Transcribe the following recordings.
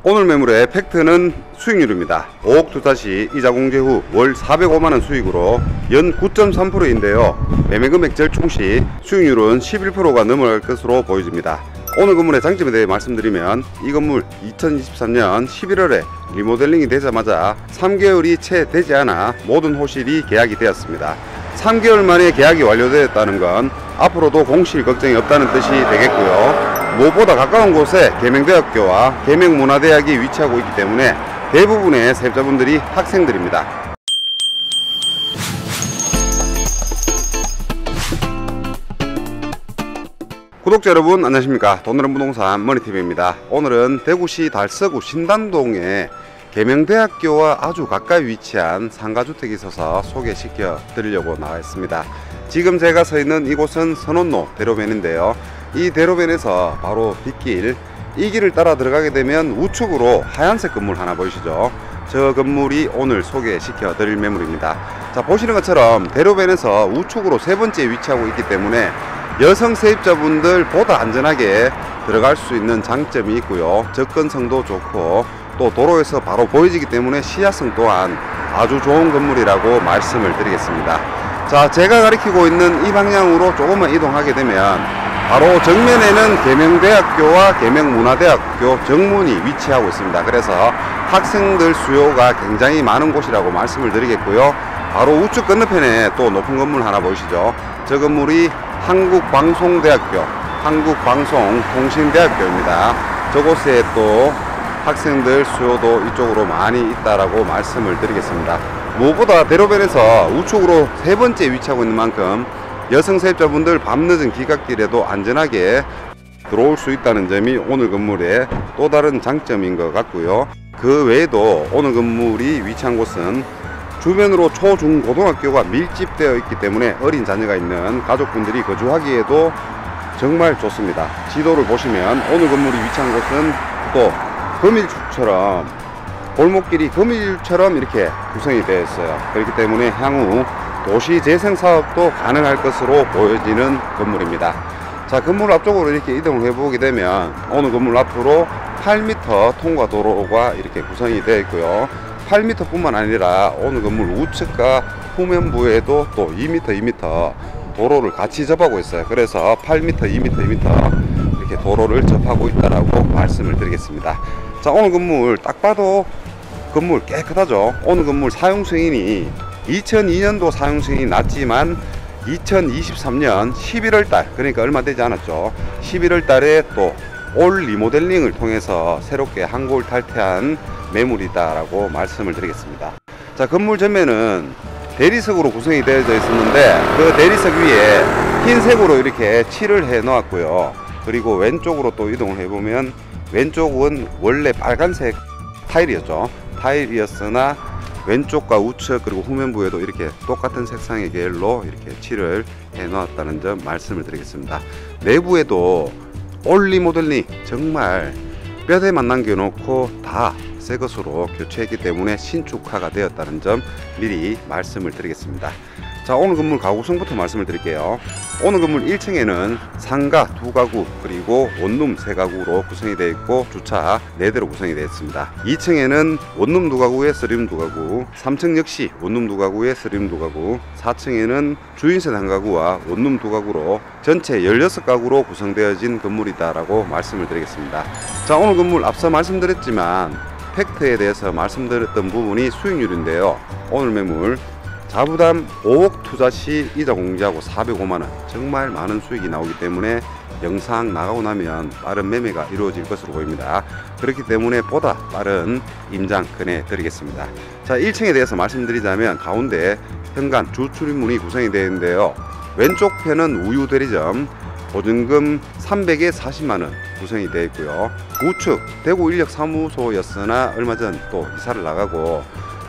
오늘 매물의 팩트는 수익률입니다. 5억 투자 시 이자 공제 후 월 405만원 수익으로 연 9.3%인데요. 매매금액 절충 시 수익률은 11%가 넘어갈 것으로 보여집니다. 오늘 건물의 장점에 대해 말씀드리면 이 건물 2023년 11월에 리모델링이 되자마자 3개월이 채 되지 않아 모든 호실이 계약이 되었습니다. 3개월 만에 계약이 완료되었다는 건 앞으로도 공실 걱정이 없다는 뜻이 되겠고요. 무엇보다 가까운 곳에 계명대학교와 계명문화대학이 위치하고 있기 때문에 대부분의 세입자분들이 학생들입니다. 구독자 여러분 안녕하십니까. 돈으로 부동산 머니TV입니다. 오늘은 대구시 달서구 신당동에 계명대학교와 아주 가까이 위치한 상가주택이 있어서 소개시켜 드리려고 나와 있습니다. 지금 제가 서 있는 이곳은 선원로 대로변인데요. 이 대로변에서 바로 뒷길, 이 길을 따라 들어가게 되면 우측으로 하얀색 건물 하나 보이시죠? 저 건물이 오늘 소개시켜 드릴 매물입니다. 자, 보시는 것처럼 대로변에서 우측으로 세 번째 위치하고 있기 때문에 여성 세입자분들 보다 안전하게 들어갈 수 있는 장점이 있고요. 접근성도 좋고 또 도로에서 바로 보여지기 때문에 시야성 또한 아주 좋은 건물이라고 말씀을 드리겠습니다. 자, 제가 가리키고 있는 이 방향으로 조금만 이동하게 되면 바로 정면에는 계명대학교와 계명문화대학교 정문이 위치하고 있습니다. 그래서 학생들 수요가 굉장히 많은 곳이라고 말씀을 드리겠고요. 바로 우측 건너편에 또 높은 건물 하나 보이시죠? 저 건물이 한국방송대학교, 한국방송통신대학교입니다. 저곳에 또 학생들 수요도 이쪽으로 많이 있다라고 말씀을 드리겠습니다. 무엇보다 대로변에서 우측으로 세 번째 위치하고 있는 만큼 여성 세입자분들 밤늦은 기갓길에도 안전하게 들어올 수 있다는 점이 오늘 건물의 또 다른 장점인 것 같고요. 그 외에도 오늘 건물이 위치한 곳은 주변으로 초, 중, 고등학교가 밀집되어 있기 때문에 어린 자녀가 있는 가족분들이 거주하기에도 정말 좋습니다. 지도를 보시면 오늘 건물이 위치한 곳은 또 거밀줄처럼 골목길이 거밀줄처럼 이렇게 구성이 되어 있어요. 그렇기 때문에 향후 도시 재생 사업도 가능할 것으로 보여지는 건물입니다. 자, 건물 앞쪽으로 이렇게 이동을 해보게 되면 오늘 건물 앞으로 8m 통과 도로가 이렇게 구성이 되어 있고요. 8m 뿐만 아니라 오늘 건물 우측과 후면부에도 또 2m 도로를 같이 접하고 있어요. 그래서 8m, 2m 이렇게 도로를 접하고 있다라고 말씀을 드리겠습니다. 자, 오늘 건물 딱 봐도 건물 깨끗하죠. 오늘 건물 사용 승인이 2002년도 사용 승인이 났지만 2023년 11월달, 그러니까 얼마 되지 않았죠. 11월달에 또 올 리모델링을 통해서 새롭게 한골 탈퇴한 매물이다라고 말씀을 드리겠습니다. 자, 건물 전면은 대리석으로 구성이 되어져 있었는데 그 대리석 위에 흰색으로 이렇게 칠을 해 놓았고요. 그리고 왼쪽으로 또 이동을 해보면 왼쪽은 원래 빨간색 타일이었죠. 타일이었으나 왼쪽과 우측 그리고 후면부에도 이렇게 똑같은 색상의 계열로 이렇게 칠을 해 놓았다는 점 말씀을 드리겠습니다. 내부에도 올 리모델링 정말 뼈대만 남겨놓고 다 새 것으로 교체했기 때문에 신축화가 되었다는 점 미리 말씀을 드리겠습니다. 자, 오늘 건물 가구성부터 말씀을 드릴게요. 오늘 건물 1층에는 상가 2가구 그리고 원룸 3가구로 구성이 되어 있고 주차 4대로 구성이 되어 있습니다. 2층에는 원룸 2가구에 쓰리룸 2가구, 3층 역시 원룸 2가구에 쓰리룸 2가구, 4층에는 주인세 1가구와 원룸 2가구로 전체 16가구로 구성되어진 건물이다라고 말씀을 드리겠습니다. 자, 오늘 건물 앞서 말씀드렸지만 팩트에 대해서 말씀드렸던 부분이 수익률인데요. 오늘 매물 자부담 5억 투자 시 이자 공제하고 405만원, 정말 많은 수익이 나오기 때문에 영상 나가고 나면 빠른 매매가 이루어질 것으로 보입니다. 그렇기 때문에 보다 빠른 임장 권해 드리겠습니다. 자, 1층에 대해서 말씀드리자면 가운데 현관 주출입문이 구성이 되어 있는데요. 왼쪽 편은 우유 대리점, 보증금 300에 40만원 구성이 되어 있고요. 우측 대구 인력 사무소였으나 얼마 전 또 이사를 나가고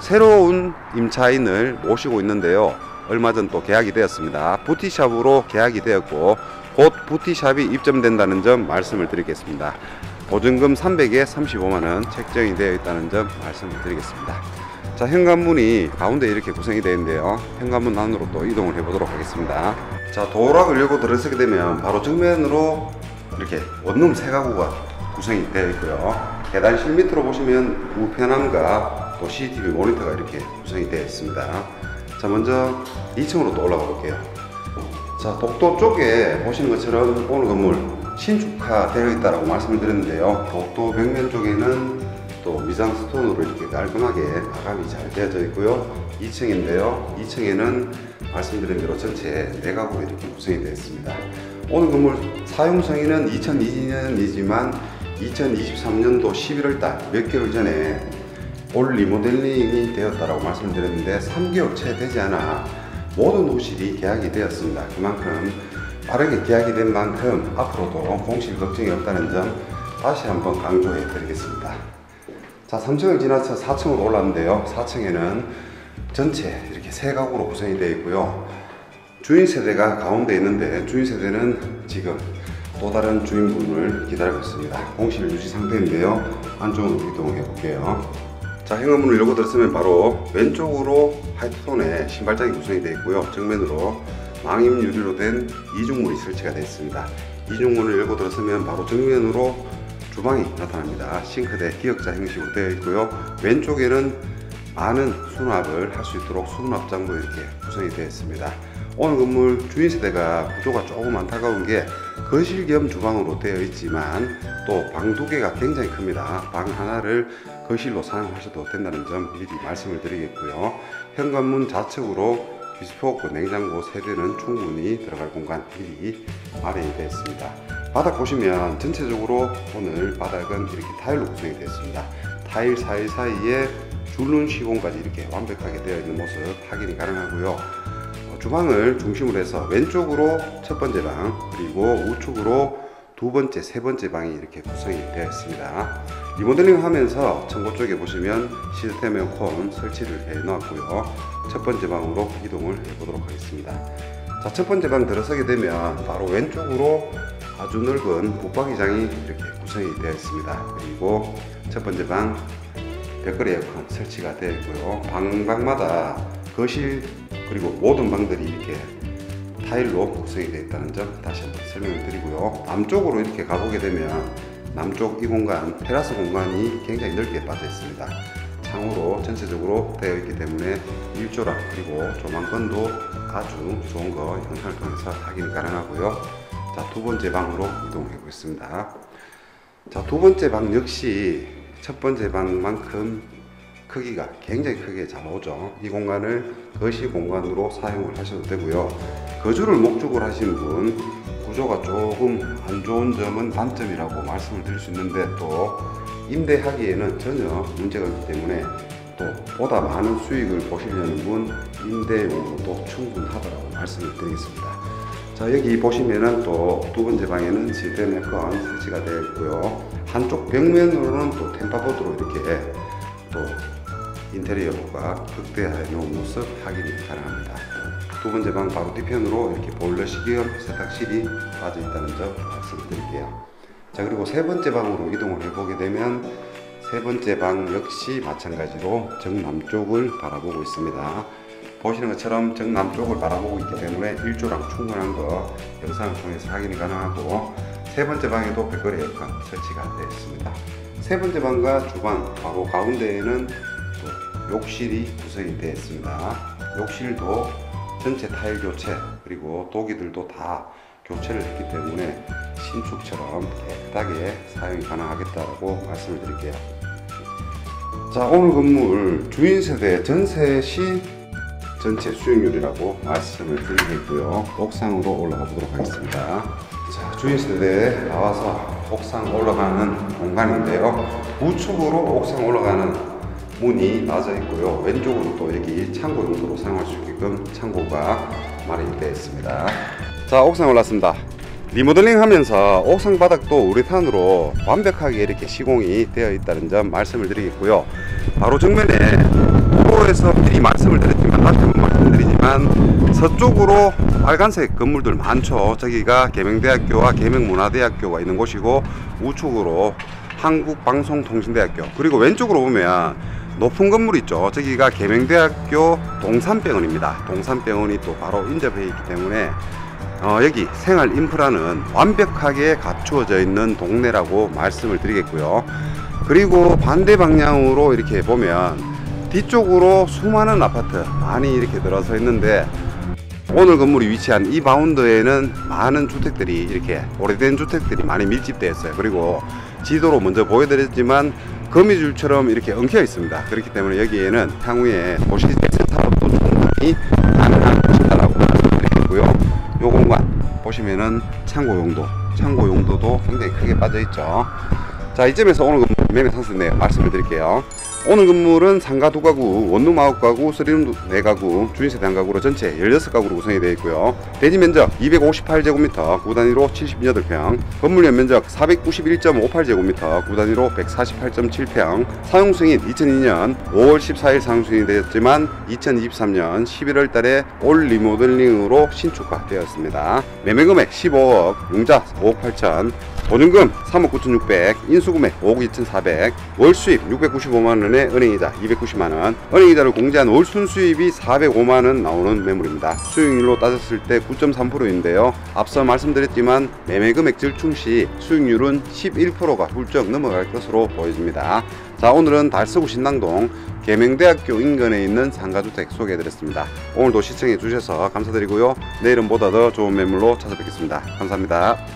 새로운 임차인을 모시고 있는데요. 얼마 전 또 계약이 되었습니다. 부티샵으로 계약이 되었고 곧 부티샵이 입점된다는 점 말씀을 드리겠습니다. 보증금 300에 35만원 책정이 되어 있다는 점 말씀을 드리겠습니다. 자, 현관문이 가운데 이렇게 구성이 되어 있는데요. 현관문 안으로 또 이동을 해 보도록 하겠습니다. 자, 도락을 열고 들어서게 되면 바로 정면으로 이렇게 원룸 3가구가 구성이 되어 있고요. 계단실 밑으로 보시면 우편함과 또 CCTV 모니터가 이렇게 구성이 되어 있습니다. 자, 먼저 2층으로 또 올라가 볼게요. 자, 복도 쪽에 보시는 것처럼 오늘 건물 신축화되어 있다고 말씀을 드렸는데요. 복도 벽면 쪽에는 또 미장 스톤으로 이렇게 깔끔하게 마감이 잘 되어져 있고요. 2층인데요. 2층에는 말씀드린 대로 전체 4가구로 이렇게 구성이 되어 있습니다. 오늘 건물 사용 승인은 2022년이지만 2023년도 11월달 몇 개월 전에 올 리모델링이 되었다고 말씀드렸는데 3개월 채 되지 않아 모든 호실이 계약이 되었습니다. 그만큼 빠르게 계약이 된 만큼 앞으로도 공실 걱정이 없다는 점 다시 한번 강조해 드리겠습니다. 자, 3층을 지나서 4층으로 올랐는데요. 4층에는 전체 이렇게 3가구로 구성이 되어 있고요. 주인 세대가 가운데 있는데 주인 세대는 지금 또 다른 주인분을 기다리고 있습니다. 공실 유지 상태인데요. 안쪽으로 이동해 볼게요. 자, 현관문을 열고 들어서면 바로 왼쪽으로 화이트톤의 신발장이 구성이 되어 있고요. 정면으로 망임 유리로 된 이중문이 설치가 되어 있습니다. 이중문을 열고 들어서면 바로 정면으로 주방이 나타납니다. 싱크대 기역자 형식으로 되어 있고요. 왼쪽에는 많은 수납을 할 수 있도록 수납장도 이렇게 구성이 되어 있습니다. 오늘 건물 주인 세대가 구조가 조금 안타까운 게 거실 겸 주방으로 되어 있지만 또 방 2개가 굉장히 큽니다. 방 하나를 거실로 사용하셔도 된다는 점 미리 말씀을 드리겠고요. 현관문 좌측으로 비스포크 냉장고 세대는 충분히 들어갈 공간 미리 마련이 되어 있습니다. 바닥 보시면 전체적으로 오늘 바닥은 이렇게 타일로 구성이 되어 있습니다. 타일 사이사이에 줄눈 시공까지 이렇게 완벽하게 되어 있는 모습 확인이 가능하고요. 주방을 중심으로 해서 왼쪽으로 첫 번째 방, 그리고 우측으로 두 번째, 세 번째 방이 이렇게 구성이 되어 있습니다. 리모델링 하면서 청고 쪽에 보시면 시스템 에어컨 설치를 해 놓았고요. 첫 번째 방으로 이동을 해 보도록 하겠습니다. 자, 첫 번째 방 들어서게 되면 바로 왼쪽으로 아주 넓은 붙박이장이 이렇게 구성이 되어 있습니다. 그리고 첫 번째 방 벽걸이 에어컨 설치가 되어 있고요. 방마다 거실 그리고 모든 방들이 이렇게 타일로 구성이 되어 있다는 점 다시 한번 설명을 드리고요. 남쪽으로 이렇게 가보게 되면 남쪽 이 공간, 테라스 공간이 굉장히 넓게 빠져 있습니다. 창으로 전체적으로 되어 있기 때문에 일조랑 그리고 조망권도 아주 좋은 거 영상을 통해서 확인이 가능하고요. 자, 두 번째 방으로 이동해 보겠습니다. 자, 두 번째 방 역시 첫 번째 방만큼 크기가 굉장히 크게 잘 나오죠. 이 공간을 거실 공간으로 사용을 하셔도 되고요. 거주를 목적으로 하시는 분 구조가 조금 안 좋은 점은 단점이라고 말씀을 드릴 수 있는데 또 임대하기에는 전혀 문제가 없기 때문에 또 보다 많은 수익을 보시려는 분 임대용으로도 충분하다고 말씀을 드리겠습니다. 자, 여기 보시면은 또 두 번째 방에는 시스템 에어컨 설치가 되어 있고요. 한쪽 벽면으로는 또 템파보드로 이렇게 또 인테리어가 극대화해 놓은 모습 확인이 가능합니다. 두 번째 방 바로 뒤편으로 이렇게 보일러실 겸 세탁실이 빠져 있다는 점 말씀드릴게요. 자, 그리고 세 번째 방으로 이동을 해보게 되면 세 번째 방 역시 마찬가지로 정남쪽을 바라보고 있습니다. 보시는 것처럼 정남쪽을 바라보고 있기 때문에 일조랑 충분한 거 영상을 통해서 확인이 가능하고 세 번째 방에도 벽걸이 에어컨 설치가 되어 있습니다. 세 번째 방과 주방 바로 가운데에는 또 욕실이 구성이 되어 있습니다. 욕실도 전체 타일 교체 그리고 도기들도 다 교체를 했기 때문에 신축처럼 깨끗하게 사용이 가능하겠다고 말씀을 드릴게요. 자, 오늘 건물 주인 세대 전세 시 전체 수익률이라고 말씀을 드리겠고요. 옥상으로 올라가 보도록 하겠습니다. 자, 주인 세대에 나와서 옥상 올라가는 공간인데요. 우측으로 옥상 올라가는 문이 나져 있고요. 왼쪽으로 또 여기 창고 용도로 사용할 수 있게끔 창고가 마련이 되어 있습니다. 자, 옥상 올랐습니다. 리모델링 하면서 옥상 바닥도 우레탄으로 완벽하게 이렇게 시공이 되어 있다는 점 말씀을 드리겠고요. 바로 정면에 도로에서 미리 말씀을 드렸지만 다시 한번 말씀드리지만 서쪽으로 빨간색 건물들 많죠. 저기가 계명대학교와 계명문화대학교가 있는 곳이고 우측으로 한국방송통신대학교, 그리고 왼쪽으로 보면 높은 건물 있죠. 저기가 계명대학교 동산병원입니다. 동산병원이 또 바로 인접해 있기 때문에 여기 생활 인프라는 완벽하게 갖추어져 있는 동네라고 말씀을 드리겠고요. 그리고 반대 방향으로 이렇게 보면 뒤쪽으로 수많은 아파트 많이 이렇게 들어서 있는데, 오늘 건물이 위치한 이 바운드에는 많은 주택들이, 이렇게 오래된 주택들이 많이 밀집되어 있어요. 그리고 지도로 먼저 보여드렸지만 거미줄처럼 이렇게 엉켜 있습니다. 그렇기 때문에 여기에는 향후에 도시 재생 사업도 충분히 가능한 곳이다라고 말씀드리겠고요. 요 공간 보시면은 창고 용도도 굉장히 크게 빠져 있죠. 자, 이점에서 오늘 건물 매매 상세 내용 말씀을 드릴게요. 오늘 건물은 상가 2가구, 원룸 9가구, 쓰리룸 4가구, 주인세대 1가구로 전체 16가구로 구성이 되어 있고요. 대지 면적 258제곱미터, 구단위로 78평, 건물 연면적 491.58제곱미터, 구단위로 148.7평, 사용승인 2002년 5월 14일 사용승인이 되었지만 2023년 11월 달에 올 리모델링으로 신축화되었습니다. 매매금액 15억, 융자 5억 8천, 보증금 3억 9,600, 인수금액 5억 2,400, 월수입 695만원에 은행이자 290만원, 은행이자를 공제한 월 순수입이 405만원 나오는 매물입니다. 수익률로 따졌을 때 9.3%인데요. 앞서 말씀드렸지만 매매금액 절충 시 수익률은 11%가 훌쩍 넘어갈 것으로 보여집니다. 자, 오늘은 달서구 신당동 계명대학교 인근에 있는 상가주택 소개해드렸습니다. 오늘도 시청해 주셔서 감사드리고요. 내일은 보다 더 좋은 매물로 찾아뵙겠습니다. 감사합니다.